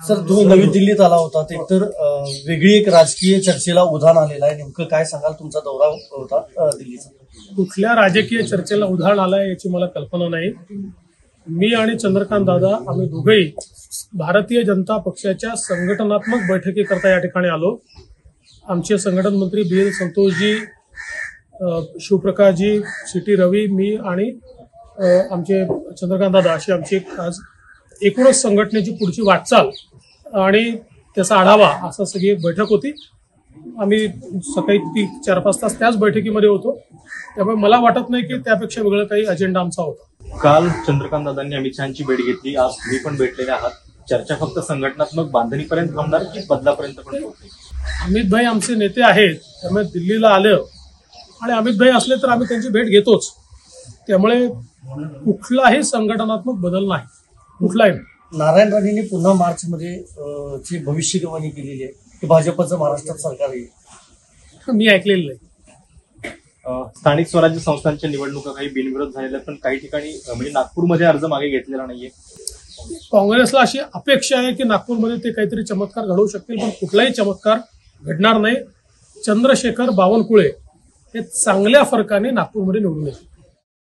Sir, तो नवी दिल्लीत आला होता ते तर वेगळी एक राजकीय चर्चेला उधाण आलेलं आहे. नेमकं काय सांगाल? तुमचा दौरा होता दिल्लीचा. कुठल्या राजकीय चर्चेला उधाण आलंय याची मला कल्पना नाही. मी आणि चंद्रकांत दादा आम्ही दोघेही भारतीय जनता पक्षाच्या संघटनात्मक बैठकीकरता या ठिकाणी आलो. आमचे संघटन मंत्री बी संतोषजी, शिवप्रकाशजी, सी रवी, मी आणि आमचे चंद्रकांत दादा अशी आमची आज एकूणच संघटनेची पुढची वाटचाल आणि त्याचा आढावा असं सगळी एक बैठक होती. आम्ही सकाळी 4-5 तास त्याच बैठकीमध्ये होतो. त्यामुळे मला वाटत नाही की त्यापेक्षा वेगळं काही अजेंडा आमचा होता. काल चंद्रकांत दादांनी अमित शहाची भेट घेतली, आज तुम्ही पण भेटलेले आहात. चर्चा फक्त संघटनात्मक बांधणीपर्यंत थांबणार की बदलापर्यंत पण पोहोचेल? अमित भाई आमचे नेते आहेत, त्यामुळे दिल्लीला आलं आणि अमित भाई असले तर आम्ही त्यांची भेट घेतोच. त्यामुळे कुठलाही संघटनात्मक बदल नाही, कुठलाही. नारायण राणेंनी पुन्हा मार्चमध्ये ची भविष्यवाणी केलेली आहे की भाजपचं महाराष्ट्रात सरकार येईल. मी ऐकलेलं नाही. स्थानिक स्वराज्य संस्थांच्या निवडणुका काही बिनविरोध झालेल्या, पण काही ठिकाणी म्हणजे नागपूरमध्ये अर्ज मागे घेतलेला नाहीये. काँग्रेसला अशी अपेक्षा आहे की नागपूरमध्ये ते काहीतरी चमत्कार घडवू शकतील, पण कुठलाही चमत्कार घडणार नाही. चंद्रशेखर बावनकुळे हे चांगल्या फरकाने नागपूरमध्ये निवडून येतील.